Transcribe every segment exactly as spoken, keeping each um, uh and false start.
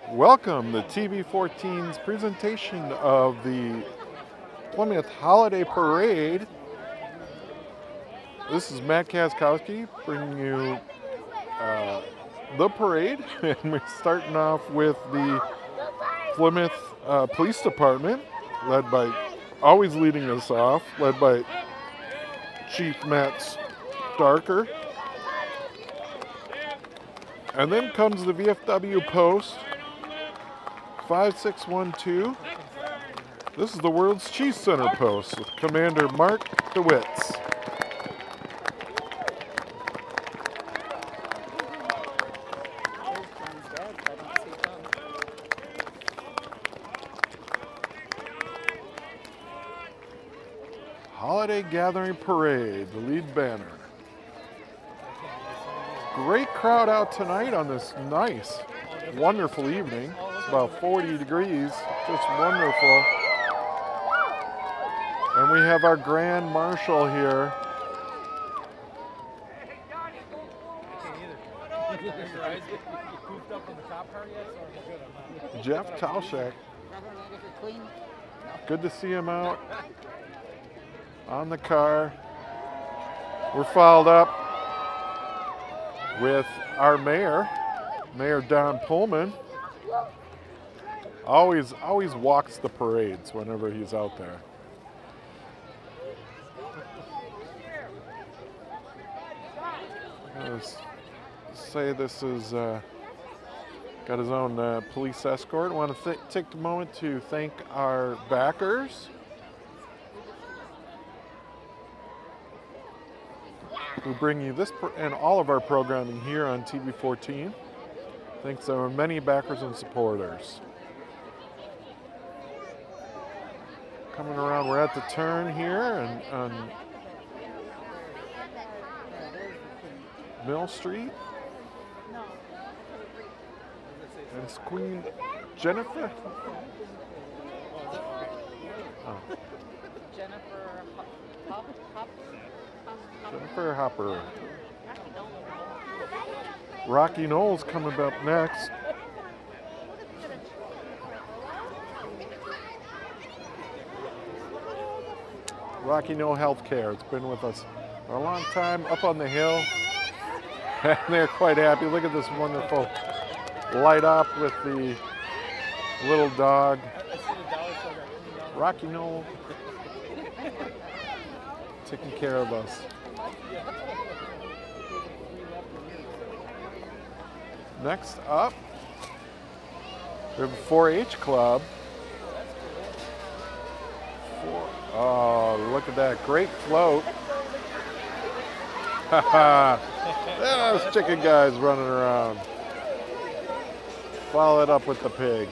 Welcome to T V fourteen's presentation of the Plymouth Holiday Parade. This is Matt Kaskowski bringing you uh, the parade, and we're starting off with the Plymouth uh, Police Department, led by, always leading us off, led by Chief Matt Starker. And then comes the V F W Post, five six one two. This is the World's Cheese Center Post with Commander Mark DeWitts. Holiday Gathering Parade, the lead banner. Great crowd out tonight on this nice, wonderful evening. It's about forty degrees, just wonderful. And we have our Grand Marshal here. Jeff Talshak. Good to see him out on the car. We're followed up with our mayor, Mayor Don Pullman. Always, always walks the parades whenever he's out there. Let's say this is uh, got his own uh, police escort. I want to th take a moment to thank our backers who bring you this and all of our programming here on T V fourteen. Thanks to our many backers and supporters. Coming around, we're at the turn here and on Mill Street. And it's Queen Jennifer. Oh. Jennifer Hop, Hop, Jennifer Hopper. Rocky Knowles coming up next. Rocky Knoll Healthcare. It's been with us for a long time, up on the hill. And they're quite happy. Look at this wonderful light up with the little dog. Rocky Knoll taking care of us. Next up, we have a four H club. Four, oh, look at that great float. Haha, those chicken guys running around. Follow it up with the pig.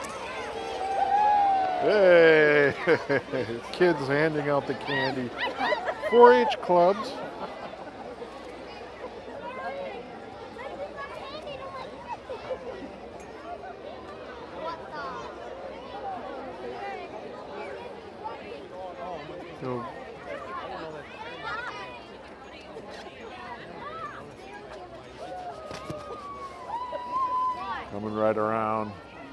Hey, kids handing out the candy. four H clubs. So, coming right around.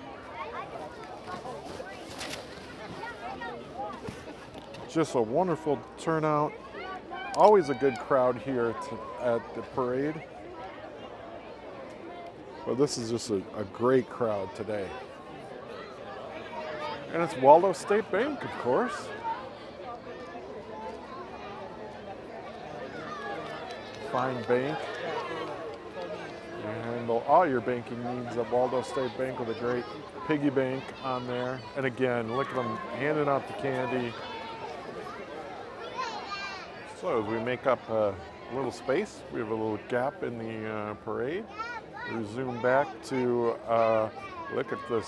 Just a wonderful turnout. Always a good crowd here to, at the parade. But this is just a, a great crowd today. And it's Waldo State Bank, of course. Fine bank. You handle all your banking needs at Waldo State Bank with a great piggy bank on there. And again, look at them handing out the candy. So as we make up a little space, we have a little gap in the uh, parade. We zoom back to uh, look at this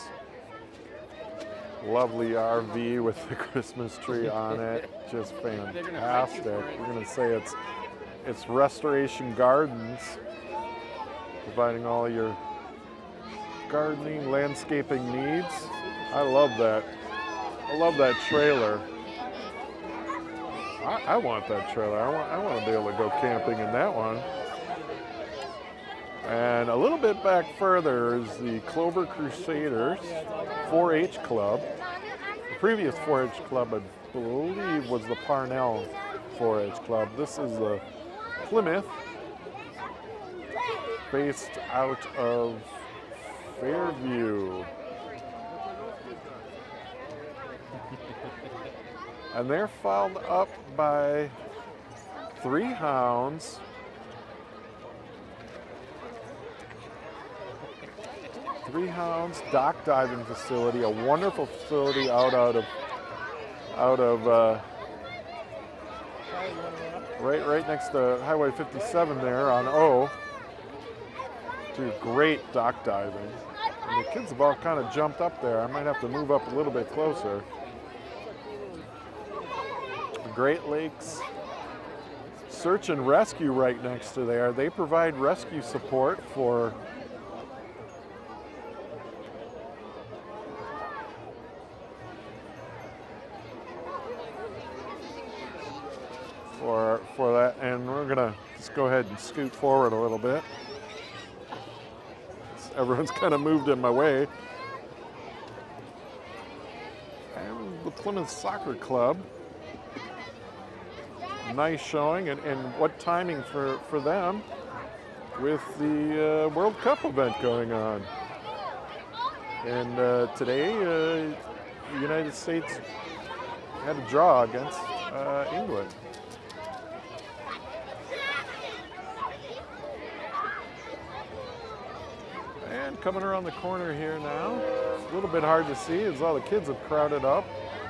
lovely R V with the Christmas tree on it. Just fantastic. We're going to say it's it's Restoration Gardens, providing all your gardening, landscaping needs. I love that. I love that trailer. I, I want that trailer. I want, I want to be able to go camping in that one. And a little bit back further is the Clover Crusaders four H club. The previous four H club, I believe, was the Parnell four H club. This is the Plymouth, based out of Fairview. And they're followed up by three hounds. Three Hounds dock diving facility, a wonderful facility out out of out of uh, right right next to Highway fifty-seven there on O. Do great dock diving. And the kids have all kind of jumped up there. I might have to move up a little bit closer. Great Lakes Search and Rescue right next to there. They provide rescue support for for for that, and we're gonna just go ahead and scoot forward a little bit. Everyone's kind of moved in my way. And the Plymouth Soccer Club. Nice showing, and, and what timing for, for them with the uh, World Cup event going on. And uh, today, uh, the United States had a draw against uh, England. And coming around the corner here now, it's a little bit hard to see as all the kids have crowded up.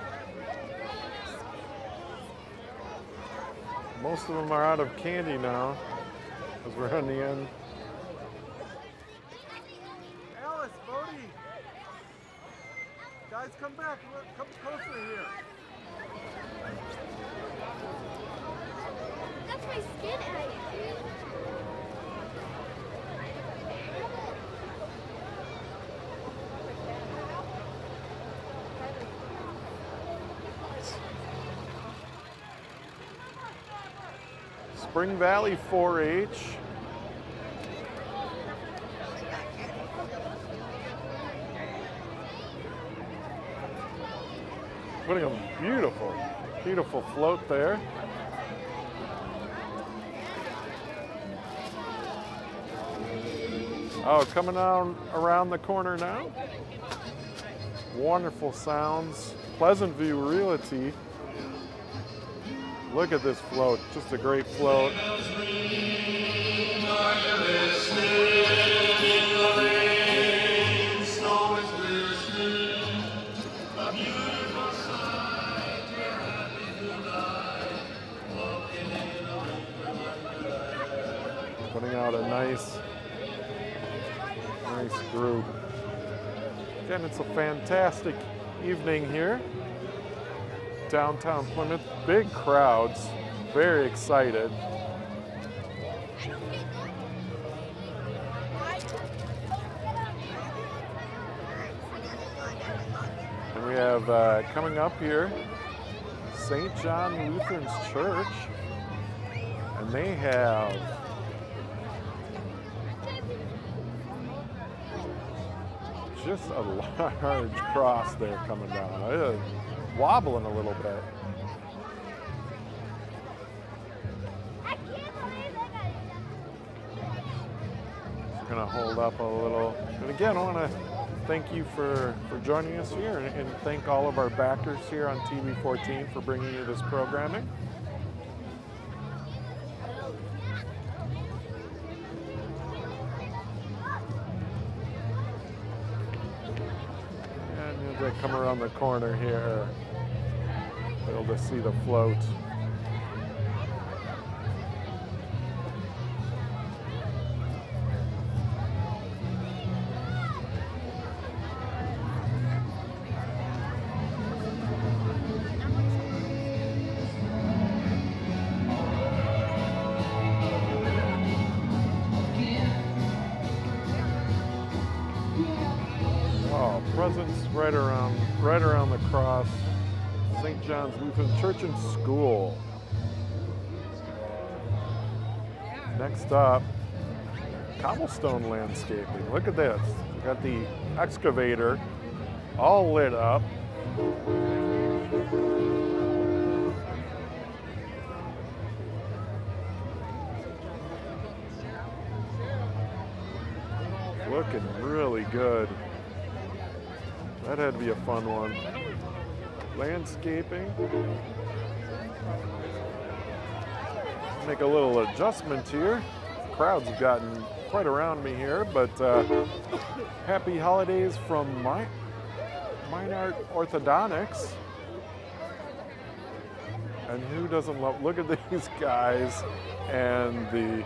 Most of them are out of candy now, as we're on the end. Alice, Bodie! Guys, come back. Come closer here. That's my skin eye. Spring Valley four H. Putting a beautiful, beautiful float there. Oh, coming down around the corner now. Wonderful sounds. Pleasant View Realty. Look at this float, just a great float. Putting out a nice, nice group. Again, it's a fantastic evening here. Downtown Plymouth, big crowds, very excited. And we have uh, coming up here, Saint John Lutheran's Church, and they have just a large cross there coming down. It is wobbling a little bit. Just gonna hold up a little. And again, I want to thank you for, for joining us here, and, and thank all of our backers here on T V fourteen for bringing you this programming. And as I come around the corner here, able to see the float. Oh, presents right around, right around the cross. Saint John's Lutheran Church and School. Next up, cobblestone landscaping. Look at this. We got the excavator all lit up. Looking really good. That had to be a fun one. Landscaping. Make a little adjustment here. Crowds have gotten quite around me here, but uh, happy holidays from my Meinart Orthodontics. And who doesn't love, look at these guys and the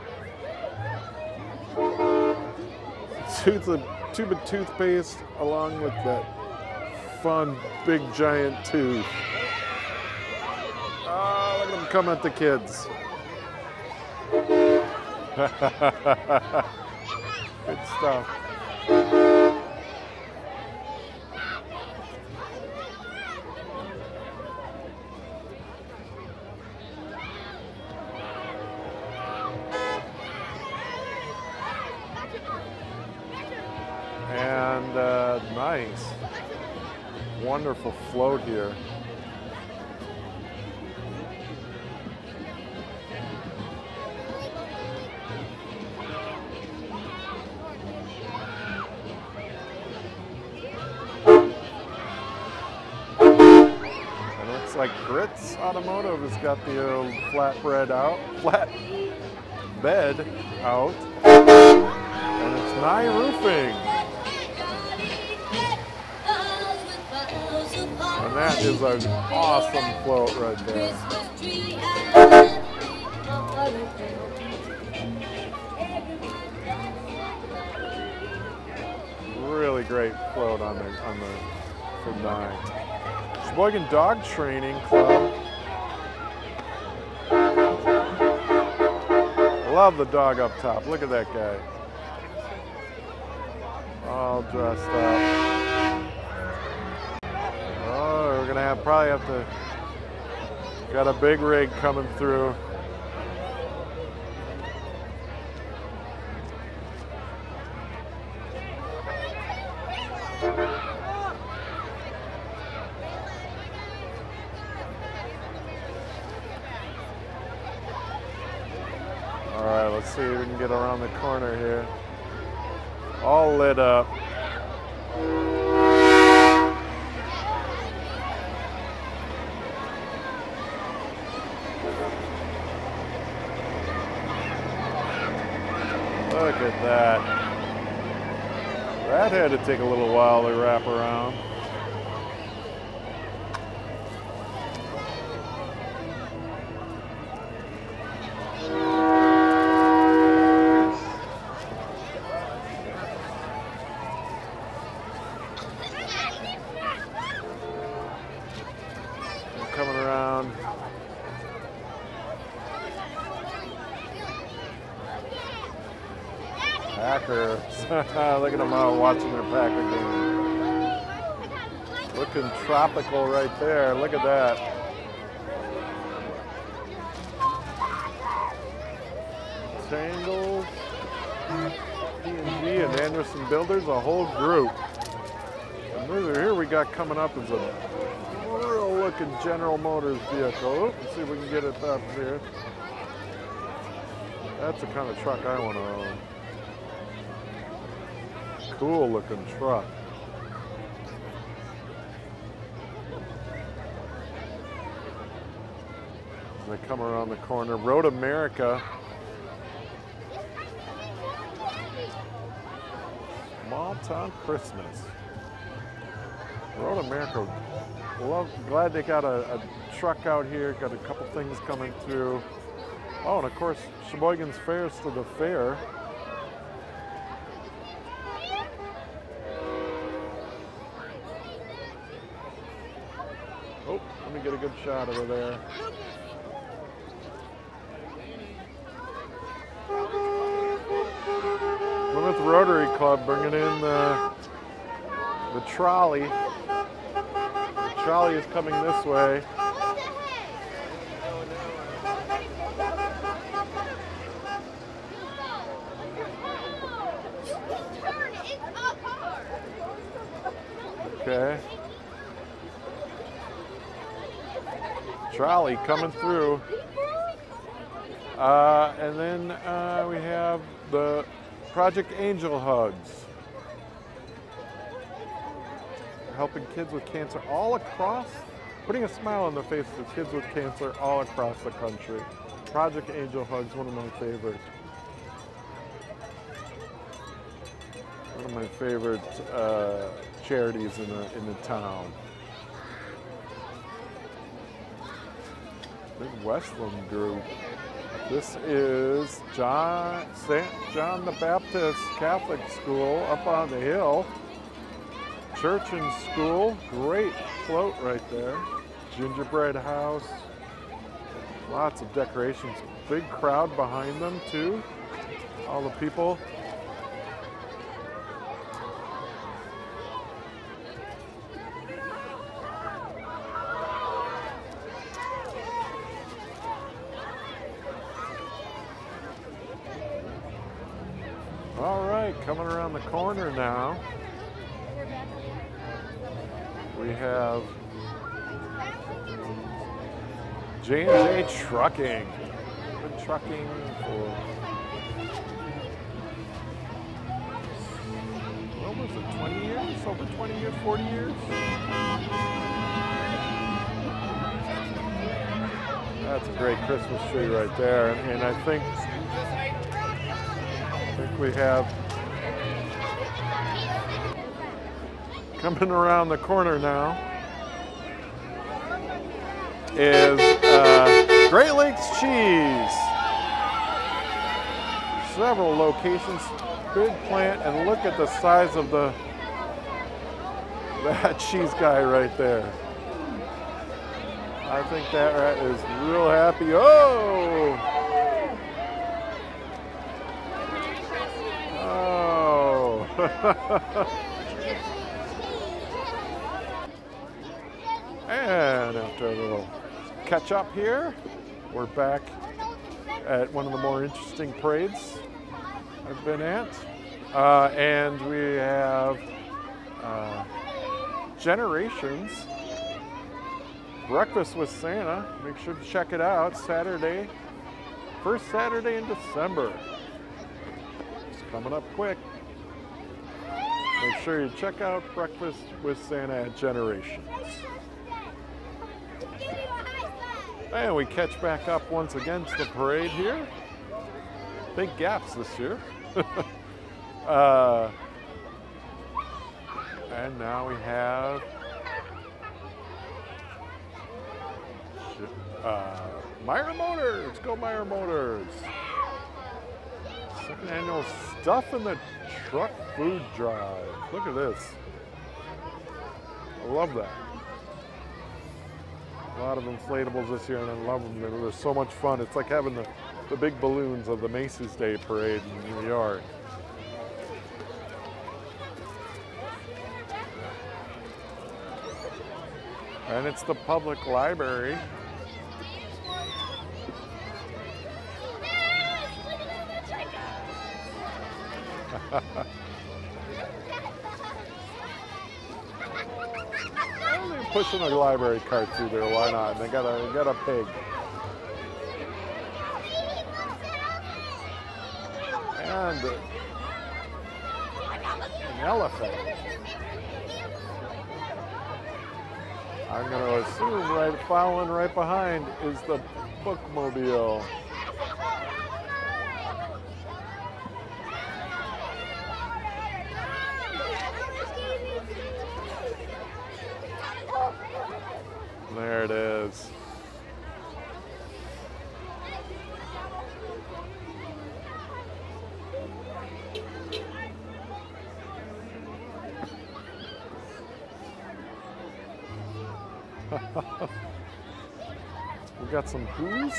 tooth of, tube of toothpaste along with that fun big giant tooth. Oh, look at them come at the kids. Good stuff. And uh, nice, wonderful float here. Like Grits Automotive has got the old flatbread out, flat bed out, and it's Nye Roofing. And that is an awesome float right there. Really great float on the on the from Nye. Sheboygan Dog Training Club. Love the dog up top. Look at that guy. All dressed up. Oh, we're gonna have probably have to. Got a big rig coming through. All right, let's see if we can get around the corner here. All lit up. Look at that. That had to take a little while to wrap around. Coming around. Packers. Look at them out watching their Packer game. Looking tropical right there. Look at that. Tangles, P and G, and Anderson Builders, a whole group. And here we got coming up is a real looking General Motors vehicle. Let's see if we can get it up here. That's the kind of truck I want to own. Cool looking truck. As they come around the corner, Road America. Small Town Christmas. Road America. Love, glad they got a, a truck out here, got a couple things coming through. Oh, and of course, Sheboygan's Fairs to the fair. Oh, let me get a good shot over there. Plymouth Rotary Club bringing in the, the trolley. The trolley is coming this way. Okay. Trolley coming through. Uh, and then uh, we have the Project Angel Hugs. Helping kids with cancer all across, putting a smile on the faces of kids with cancer all across the country. Project Angel Hugs, one of my favorites. One of my favorite uh, charities in the in the town. Big Westland group. This is John Saint John the Baptist Catholic School up on the hill. Church and school, great float right there. Gingerbread house, lots of decorations. Big crowd behind them too. All the people. All right, coming around the corner now. We have J and J Trucking. Been trucking for, what was it, twenty years? Over twenty years, forty years? That's a great Christmas tree right there. And, and I think, I think we have, coming around the corner now is uh, Great Lakes Cheese. Several locations, big plant, and look at the size of the that cheese guy right there. I think that rat is real happy. Oh! Oh! And after a little catch up here, we're back at one of the more interesting parades I've been at. Uh, and we have uh, Generations, Breakfast with Santa. Make sure to check it out, Saturday, first Saturday in December. It's coming up quick. Make sure you check out Breakfast with Santa at Generations. And we catch back up once again to the parade here. Big gaps this year. uh, and now we have uh, Meyer Motors. Go Meyer Motors. Second annual Stuff in the Truck Food Drive. Look at this. I love that. A lot of inflatables this year, and I love them. They're, they're so much fun. It's like having the, the big balloons of the Macy's Day Parade in New York. And it's the public library. Pushing a library cart through there, why not? They got a they got a pig. And uh, an elephant. I'm going to assume right following right behind is the bookmobile. There it is. We got some Who's.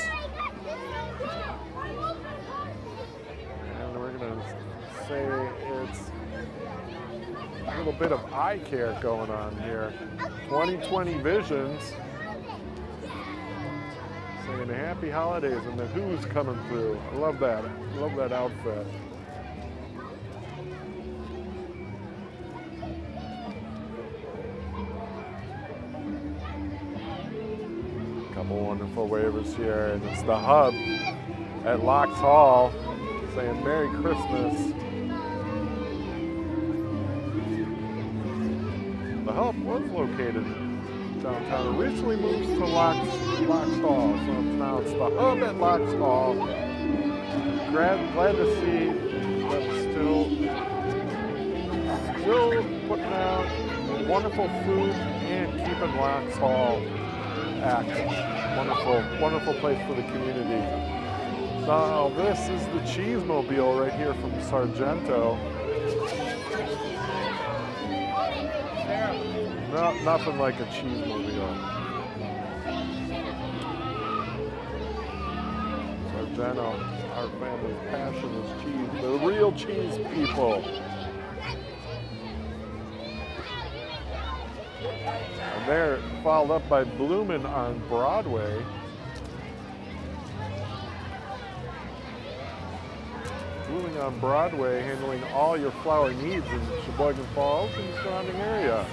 And we're going to say it's a little bit of eye care going on here. twenty twenty Visions. Saying happy holidays, and the Who's coming through. I love that. I love that outfit. Couple wonderful waivers here, and it's the hub at Locks Hall saying Merry Christmas. The hub was located downtown. It recently moved to Locks, Locks Hall, so it's now it's the hub at Locks Hall. Glad, glad to see them still, still putting out wonderful food and keeping Locks Hall active. Wonderful, wonderful place for the community. Now this is the Cheesemobile right here from Sargento. No, nothing like a Cheesemobile. Sargento, our family's passion is cheese. The real cheese people. And they're followed up by Bloomin' on Broadway. Bloomin' on Broadway, handling all your flower needs in Sheboygan Falls and the surrounding area.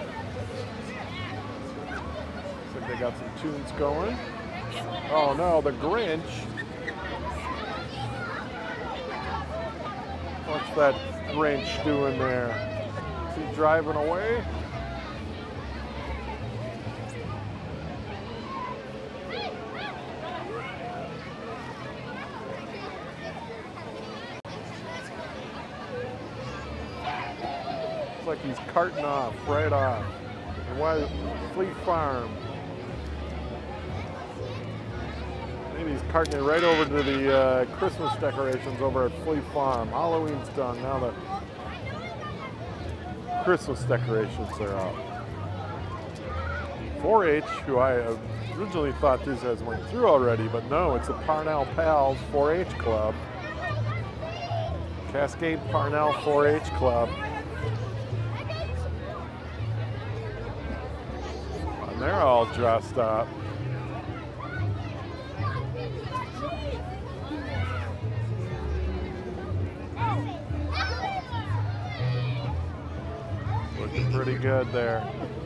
Looks like they got some tunes going. Oh no, the Grinch. What's that Grinch doing there? Is he driving away? Like he's carting off, right off. And why Fleet Farm? Maybe he's carting it right over to the uh, Christmas decorations over at Fleet Farm. Halloween's done, now the Christmas decorations are out. four H, who I originally thought these guys went through already, but no, it's the Parnell Pals four H Club. Cascade Parnell four H Club. They're all dressed up. Looking pretty good there.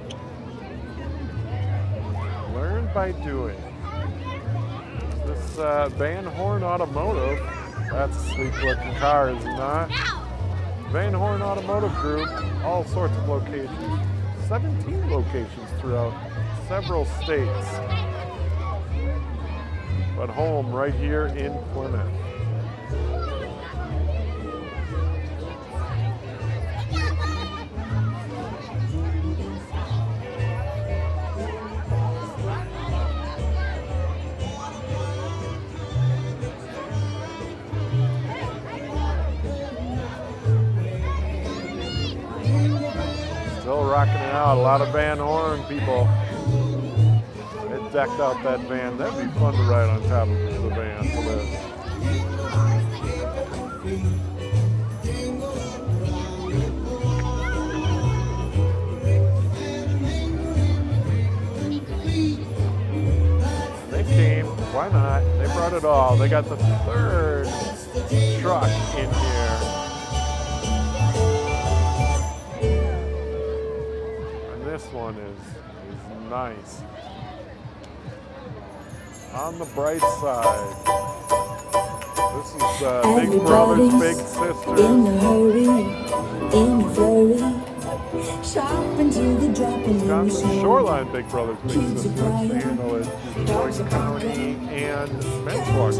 Learn by doing. This uh, Van Horn Automotive, that's a sleek looking car, is it not? Van Horn Automotive Group, all sorts of locations. seventeen locations throughout several states, but home right here in Plymouth. Still rocking it out, a lot of Van Horn people. Decked out that van. That'd be fun to ride on top of the van for this. They came, why not? They brought it all. They got the third truck in here. And this one is, is nice. On the bright side, this is uh, Big Brothers, Big Sisters. In a hurry, in a flurry, shopping to the dropping Wisconsin Shoreline Big Brothers, Big Sisters. They handle it in Sheboygan County and Manitowoc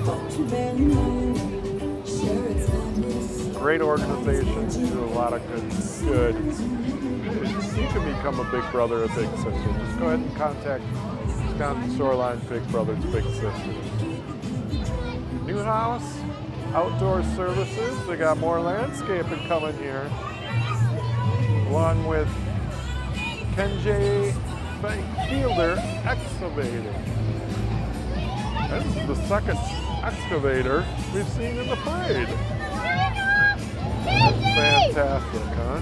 County. Great organization, do a lot of good. Good. You can become a big brother or big sister. Just go ahead and contact Wisconsin Shoreline Big Brothers, Big Sisters. New house, outdoor services. They got more landscaping coming here, along with Ken J. Fielder Excavating. This is the second excavator we've seen in the parade. That's fantastic, huh?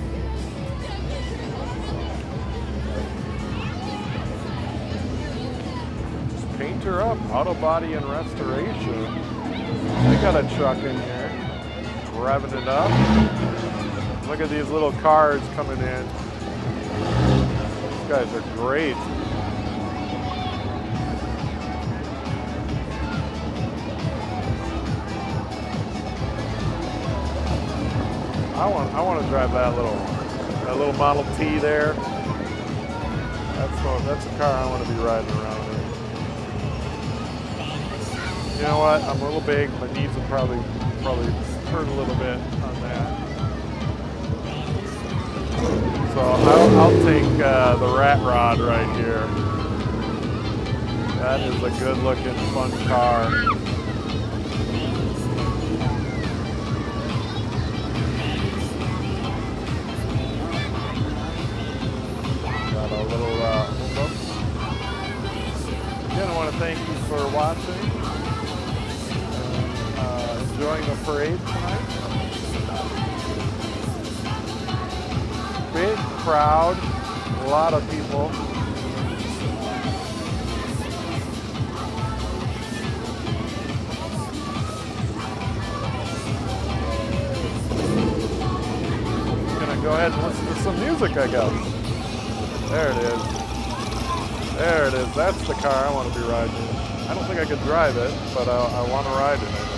Paint her up, auto body and restoration. They got a truck in here, revving it up. Look at these little cars coming in. These guys are great. I want I want to drive that little that little Model T there. That's the, that's a car I want to be riding around in. You know what? I'm a little big. My knees will probably probably hurt a little bit on that. So I'll, I'll take uh, the Rat Rod right here. That is a good-looking, fun car. Got a little. Uh, Again, I want to thank you for watching. Uh, enjoying the parade tonight. Big crowd, a lot of people. Gonna go ahead and listen to some music, I guess. There it is. There it is. That's the car I want to be riding in. I don't think I could drive it, but uh, I want to ride in it.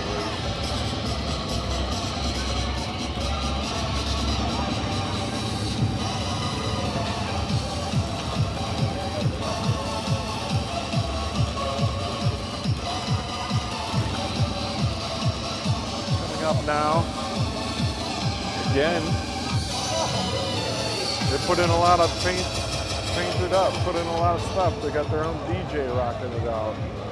Up now. Again, they put in a lot of paint, painted up, put in a lot of stuff. They got their own D J rocking it out.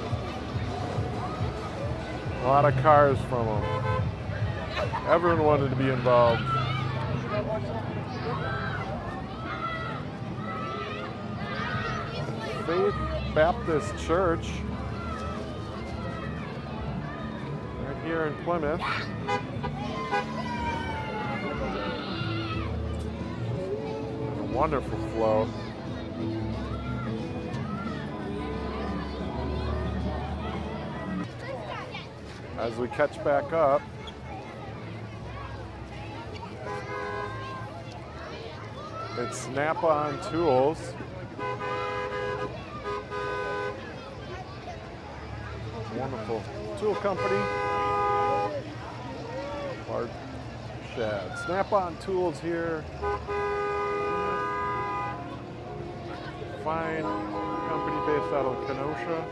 A lot of cars from them. Everyone wanted to be involved. Faith Baptist Church. Here in Plymouth. A wonderful flow. As we catch back up, it's Snap-on Tools. Wonderful tool company. Hard Shad. Snap-on Tools here. Fine company based out of Kenosha.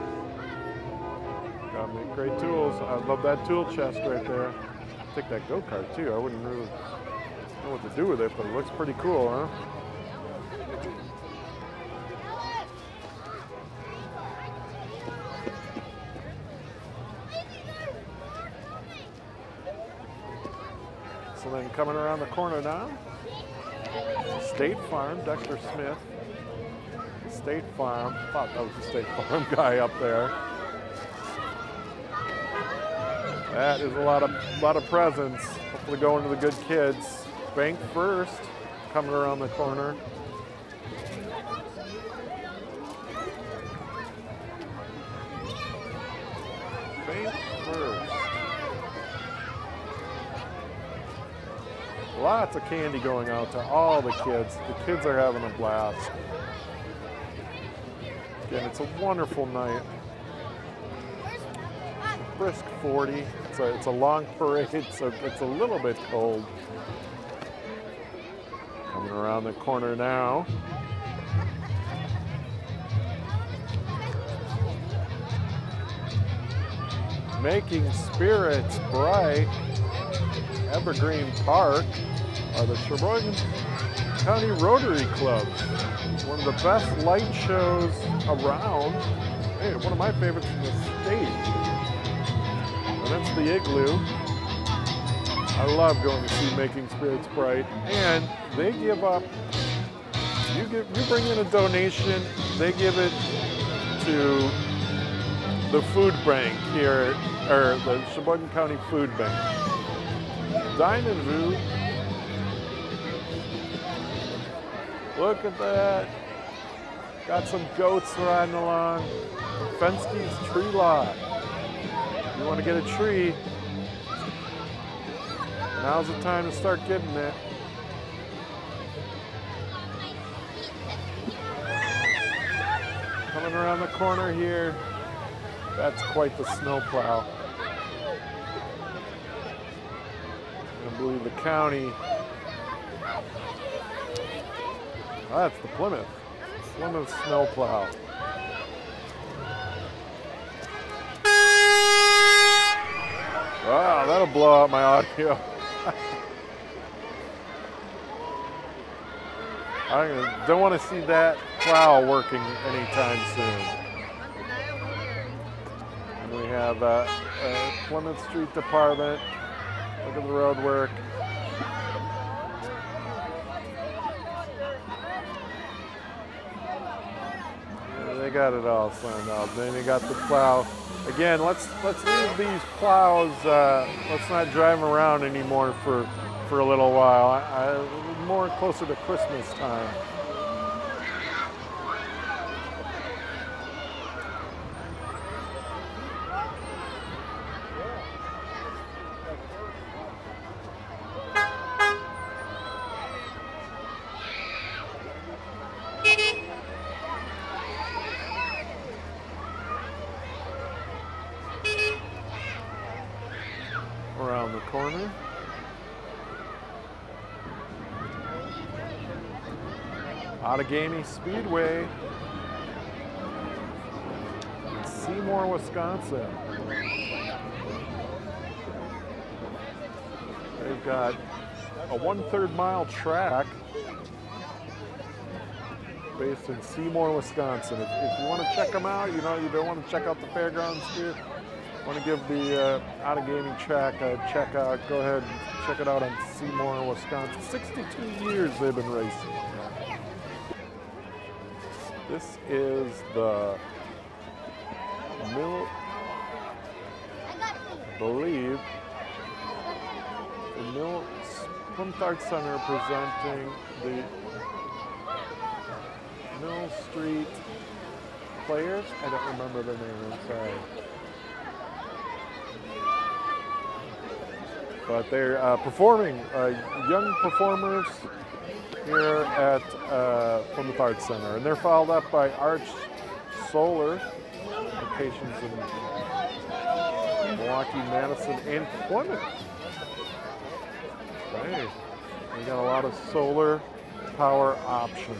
Got make great tools. I love that tool chest right there. Take that go-kart too. I wouldn't really know what to do with it, but it looks pretty cool, huh? So then coming around the corner now, State Farm, Dexter Smith. State Farm, thought that was the State Farm guy up there. That is a lot of lot of presents. Hopefully going to the good kids. Bank First coming around the corner. Bank First. Lots of candy going out to all the kids. The kids are having a blast. Again, it's a wonderful night. Brisk forty. It's a, it's a long parade, so it's a little bit cold. Coming around the corner now. Making spirits bright. Evergreen Park are the Sheboygan County Rotary Club. One of the best light shows around. Hey, one of my favorites in the state. And that's the Igloo. I love going to see Making Spirits Bright. And they give up, you give, you bring in a donation, they give it to the food bank here, or the Sheboygan County Food Bank. Dine and View. Look at that. Got some goats riding along. Fenske's Tree Lot. If you want to get a tree, now's the time to start getting it. Coming around the corner here, that's quite the snowplow. believe the county. Oh, that's the Plymouth. Plymouth snowplow. Wow, that'll blow out my audio. I don't want to see that plow working anytime soon. And we have uh, uh, Plymouth Street Department. Look at the road work. Yeah, they got it all signed out. Then they got the plow. Again, let's let's leave these plows. Uh, let's not drive them around anymore for for a little while. I, I, more closer to Christmas time. Around the corner. Outagamie Speedway, Seymour, Wisconsin. They've got a one-third mile track based in Seymour, Wisconsin. If, if you want to check them out, you know, you don't want to check out the fairgrounds here, want to give the uh, Outagamie track a check out, go ahead and check it out on Seymour, Wisconsin. sixty-two years they've been racing. This is the Mill, I believe, the Mill Plymouth Arts Center presenting the Mill Street Players. I don't remember the name, I'm sorry. But they're uh, performing, uh, young performers here at uh, Plymouth Arts Center. And they're followed up by Arch Solar, locations in Milwaukee, Madison, and Plymouth. Hey, we got a lot of solar power options.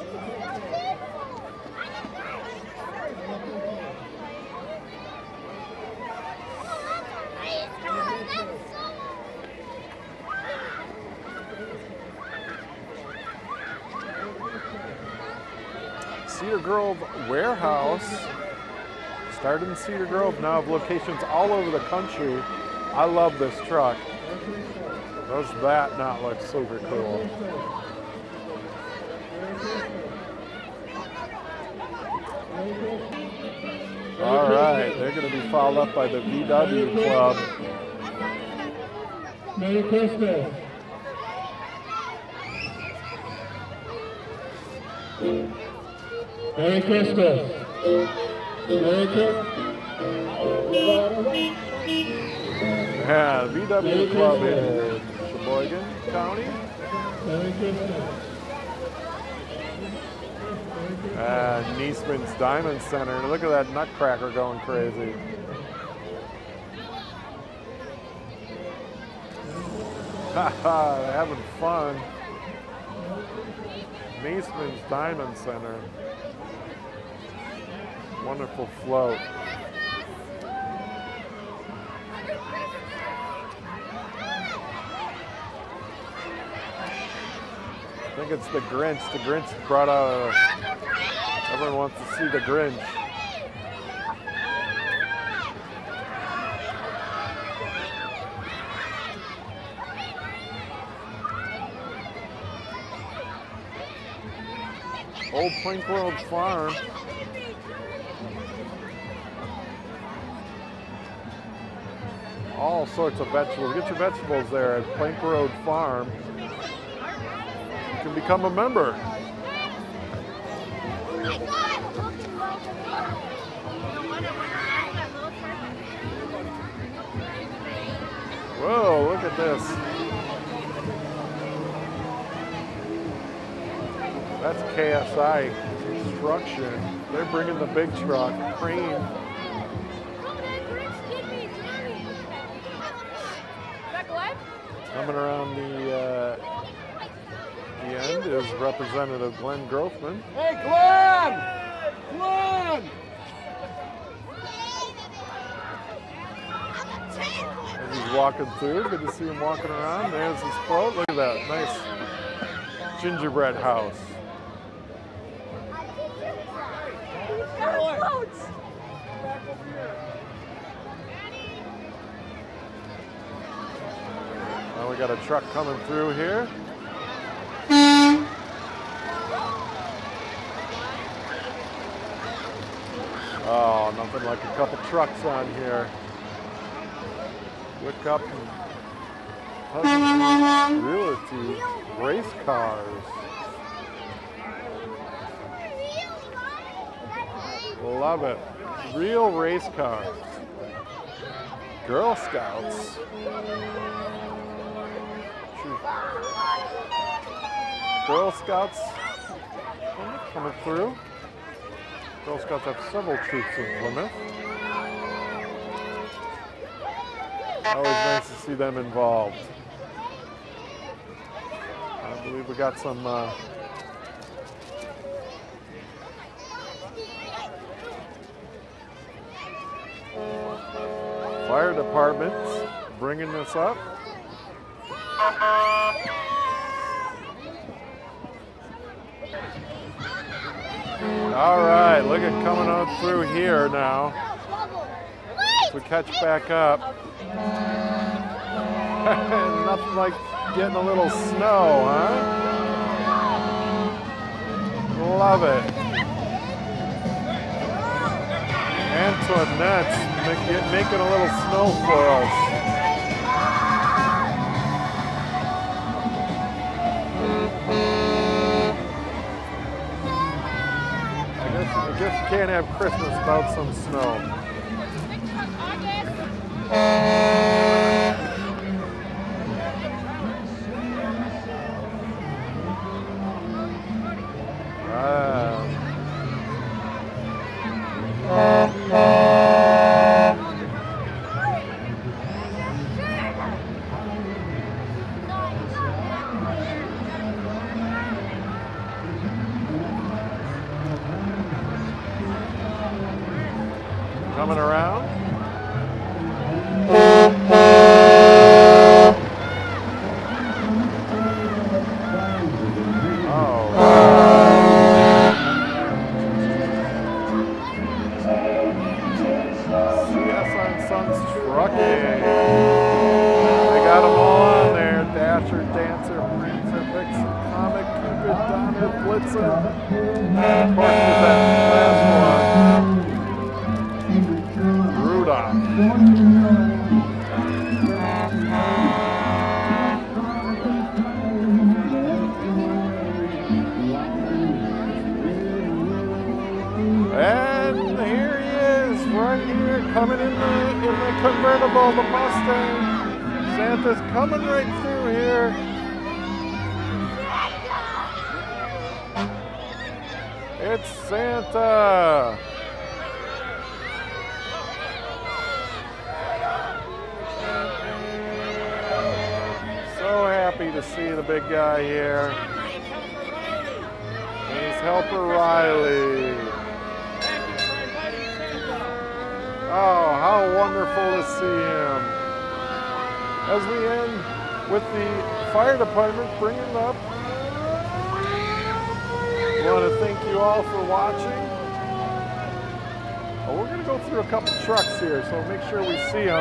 Cedar Grove Warehouse started in Cedar Grove, now have locations all over the country. I love this truck. Does that not look super cool? All right, they're going to be followed up by the V W Club. Merry Christmas. Merry Christmas. Merry Christmas. Yeah, V W Club in Sheboygan County. Merry Christmas. And Niesman's Diamond Center. Look at that nutcracker going crazy. Haha, they're having fun. Niesman's Diamond Center. Wonderful float. I think it's the Grinch. The Grinch brought out a, everyone wants to see the Grinch. Old Plank Road Farm. All sorts of vegetables. Get your vegetables there at Plank Road Farm. You can become a member. Whoa, look at this. That's K S I Construction. They're bringing the big truck, crane. Coming around the, uh, the end is Representative Glenn Grothman. Hey, Glenn! Glenn! As he's walking through, good to see him walking around. There's his float. Look at that, nice gingerbread house. Now we got a truck coming through here. Oh, nothing like a couple trucks on here. Look up and Pleasant Realty race cars. Love it. Real race cars. Girl Scouts. Girl Scouts coming through. Girl Scouts have several troops in Plymouth. Always nice to see them involved. I believe we got some uh, fire departments bringing this up. All right, look at coming on through here now. As we catch back up. Nothing like getting a little snow, huh? Love it. Antoinette's make, making a little snow for us. I guess, I guess you can't have Christmas without some snow. Coming around. Coming in the, in the convertible, the Mustang. Santa's coming right through here. It's Santa. So happy to see the big guy here. And his helper Riley. Oh, how wonderful to see him. As we end with the fire department bringing it up, I want to thank you all for watching. Oh, we're going to go through a couple trucks here, so make sure we see them.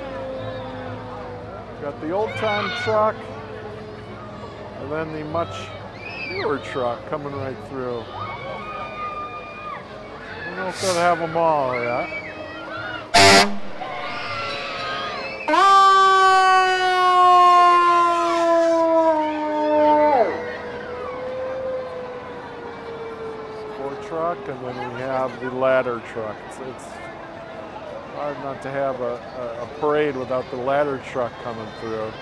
Got the old time truck, and then the much newer truck coming right through. I don't know if they'll have them all yet. Truck, and then we have the ladder truck. It's, it's hard not to have a, a, a parade without the ladder truck coming through.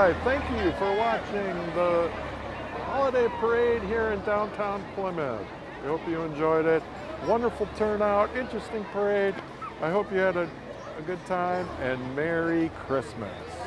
right, thank you for watching the holiday parade here in downtown Plymouth. I hope you enjoyed it. Wonderful turnout, interesting parade. I hope you had a, a good time, and Merry Christmas.